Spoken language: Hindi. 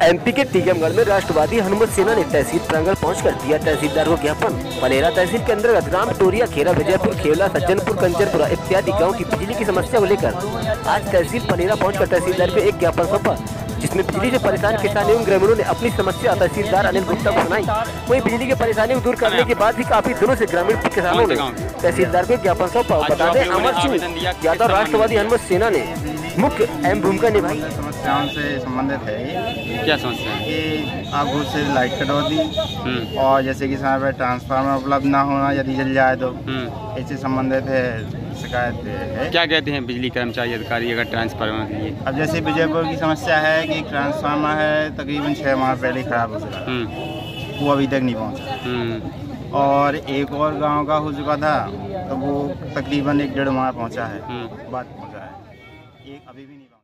एमपी के टीकमगढ़ में राष्ट्रवादी हनुमत सेना ने तहसील प्रांगण पहुंचकर दिया तहसीलदार को ज्ञापन। पलेरा तहसील के अंतर्गत ग्राम टोरिया, खेरा, विजयपुर, खेवला, सज्जनपुर, कंचनपुरा इत्यादि गाँव की बिजली की समस्या को लेकर आज तहसील पलेरा पहुंचकर तहसीलदार को एक ज्ञापन सौंपा, जिसमें बिजली से परेशान किसान एवं ग्रामीणों ने अपनी समस्या तहसीलदार अनिल गुप्ता को सुनाई। वहीं बिजली की परेशानी को दूर करने के बाद भी काफी दिनों से ग्रामीण किसानों ने तहसीलदार को ज्ञापन सौंपा। बता दें, अमर सिंह यादव राष्ट्रवादी हनुमत सेना ने मुख्य अहम भूमिका निभाई। समस्याओं से संबंधित है ये। क्या समस्या है? कि आगू से लाइट कटौती और जैसे कि समय पर ट्रांसफार्मर उपलब्ध ना होना, यदि जल जाए तो इससे संबंधित है शिकायत है। क्या कहते हैं बिजली कर्मचारी अधिकारी अगर ट्रांसफार्मर के लिए? अब जैसे विजयपुर की समस्या है कि ट्रांसफार्मर है तकरीबन 6 माह पहले खराब हो चुका, वो अभी तक नहीं पहुँचा। और एक और गांव का हो चुका था तो वो तकरीबन 1-1.5 माह पहुँचा है, बाद पहुँचा है, एक अभी भी नहीं।